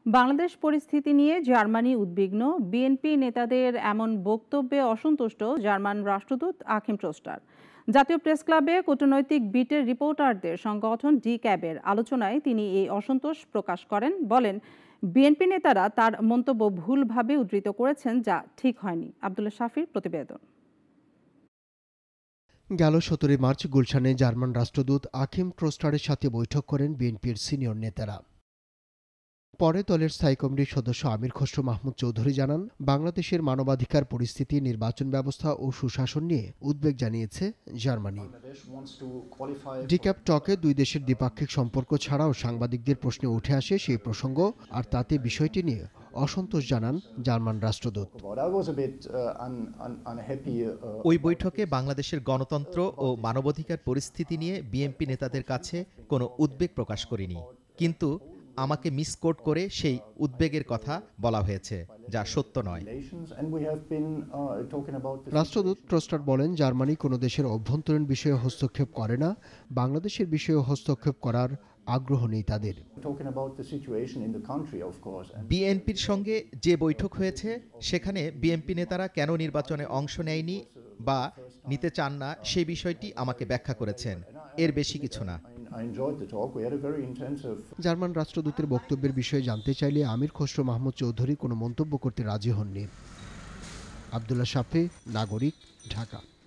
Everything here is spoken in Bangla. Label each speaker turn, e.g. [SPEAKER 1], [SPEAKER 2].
[SPEAKER 1] বাংলাদেশ পরিস্থিতি নিয়ে জার্মানি উদ্বিগ্ন। বিএনপি নেতাদের এমন বক্তব্যে অসন্তুষ্ট জার্মান রাষ্ট্রদূত আখিম ট্রোস্টার। জাতীয় প্রেস ক্লাবে কূটনৈতিক বিটের রিপোর্টারদের সংগঠন ডি ক্যাবের আলোচনায় তিনি এই অসন্তোষ প্রকাশ করেন। বলেন, বিএনপি নেতারা তার মন্তব্য ভুলভাবে উদ্ধৃত করেছেন, যা ঠিক হয়নি। আব্দুল্লাহ শাফির প্রতিবেদন।
[SPEAKER 2] গেল 17 মার্চ গুলশানে জার্মান রাষ্ট্রদূত আখিম ট্রোস্টারের সাথে বৈঠক করেন বিএনপির সিনিয়র নেতারা। পরে দলের স্থায়ী কমিটির সদস্য আমির খসরু মাহমুদ চৌধুরী জানান, বাংলাদেশের মানবাধিকার পরিস্থিতি, নির্বাচন ব্যবস্থা ও সুশাসন নিয়ে উদ্বেগ জানিয়েছে জার্মানি। ডিক্যাপ টকে দুই দেশের দ্বিপাক্ষিক সম্পর্ক ছাড়াও সাংবাদিকদের প্রশ্নে উঠে আসে সেই প্রসঙ্গ, আর তাতে বিষয়টি নিয়ে অসন্তোষ জানান জার্মান রাষ্ট্রদূত।
[SPEAKER 3] ওই বৈঠকে বাংলাদেশের গণতন্ত্র ও মানবাধিকার পরিস্থিতি নিয়ে বিএনপি নেতাদের কাছে কোনো উদ্বেগ প্রকাশ করিনি, কিন্তু আমাকে মিসকোট করে সেই উদ্বেগের কথা বলা হয়েছে, যা সত্য নয়।
[SPEAKER 2] রাষ্ট্রদূত ট্রোস্টার বলেন, জার্মানি কোনো দেশের অভ্যন্তরীণ বিষয়ে হস্তক্ষেপ করে না, বাংলাদেশের বিষয়ে হস্তক্ষেপ করার আগ্রহ নেই তাদের।
[SPEAKER 3] বিএনপির সঙ্গে যে বৈঠক হয়েছে সেখানে বিএনপি নেতারা কেন নির্বাচনে অংশ নেয়নি বা নিতে চান না সেই বিষয়টি আমাকে ব্যাখ্যা করেছেন, এর বেশি কিছু না।
[SPEAKER 2] জার্মান রাষ্ট্রদূতের বক্তব্যের বিষয়ে জানতে চাইলে আমির খসরু মাহমুদ চৌধুরী কোনো মন্তব্য করতে রাজি হননি। আব্দুল্লাহ শাফি, নাগরিক, ঢাকা।